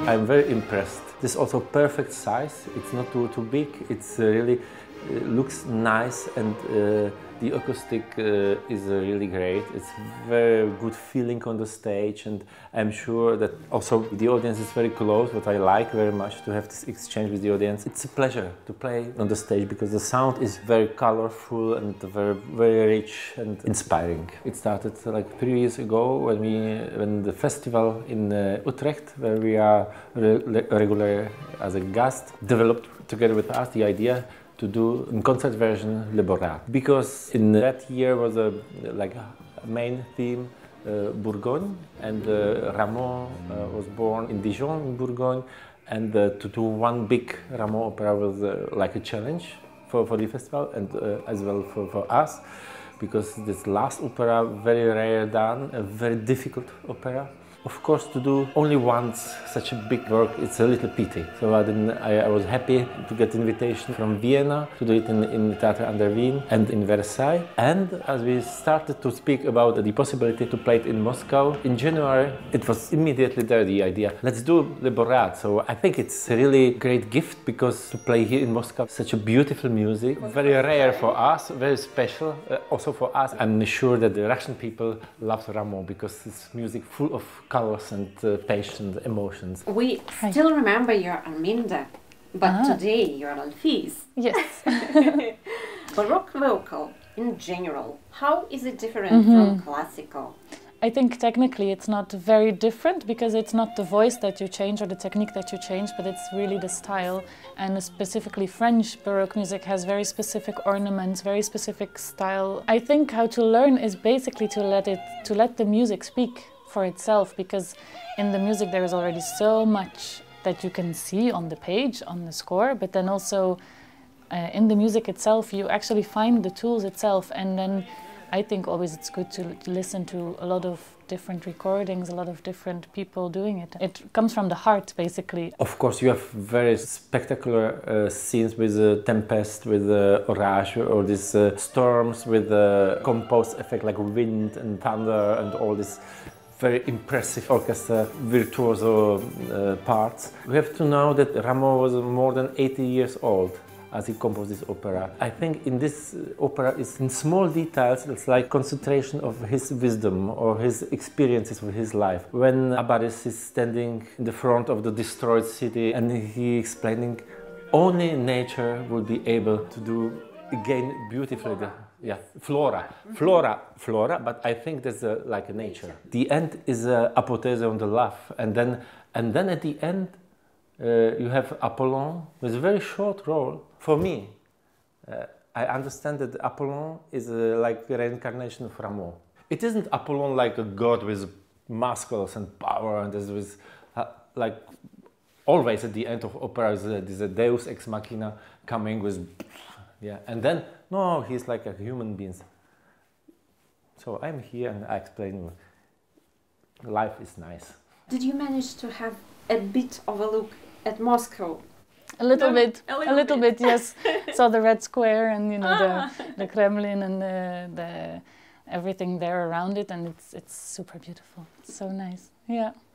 I'm very impressed. This is also perfect size. It's not too big. It's really looks nice, and the acoustic is really great. It's very good feeling on the stage, and I'm sure that also the audience is very close, what I like very much, to have this exchange with the audience. It's a pleasure to play on the stage because the sound is very colorful and very rich and inspiring. It started like 3 years ago when the festival in Utrecht, where we are regular as a guest, developed together with us the idea to do a concert version Le Borat, because in that year was a main theme Bourgogne, and Rameau was born in Dijon in Bourgogne, and to do one big Rameau opera was like a challenge for the festival, and as well for us, because this last opera, very rare done, a very difficult opera. Of course, to do only once such a big work, it's a little pity. So I was happy to get invitation from Vienna to do it in Theater an der Wien and in Versailles. And as we started to speak about the possibility to play it in Moscow, in January, it was immediately there, the idea, let's do Le Borat. So I think it's a really great gift, because to play here in Moscow, such a beautiful music, very rare for us, very special also for us. I'm sure that the Russian people love Rameau, because it's music full of colors and passion, emotions. We still remember you're Arminda, but today you're Alphys. Yes. Baroque vocal in general, how is it different from classical? I think technically it's not very different, because it's not the voice that you change or the technique that you change, but it's really the style. And specifically French Baroque music has very specific ornaments, very specific style. I think how to learn is basically to let the music speak for itself, because in the music there is already so much that you can see on the page, on the score, but then also in the music itself you actually find the tools itself. And then I think always it's good to listen to a lot of different recordings, a lot of different people doing it. It comes from the heart, basically. Of course, you have very spectacular scenes with Tempest, with Orage, or these storms with composed effect like wind and thunder and all this very impressive orchestra, virtuoso parts. We have to know that Rameau was more than 80 years old as he composed this opera. I think in this opera is in small details, it's like concentration of his wisdom or his experiences with his life. When Abaris is standing in the front of the destroyed city and he explaining only nature will be able to do again beautifully flora, but I think that's like a nature. The end is a apotheosis on the love, and then at the end you have Apollon with a very short role. For me, I understand that Apollon is like a reincarnation of Rameau. It isn't Apollon like a god with muscles and power, and this was like always at the end of opera there's a Deus ex machina coming with, and then no, he's like a human being. So I'm here and I explain life is nice. Did you manage to have a bit of a look at Moscow? A little bit, yes. Saw the Red Square and the Kremlin and the everything there around it, and it's super beautiful. It's so nice. Yeah.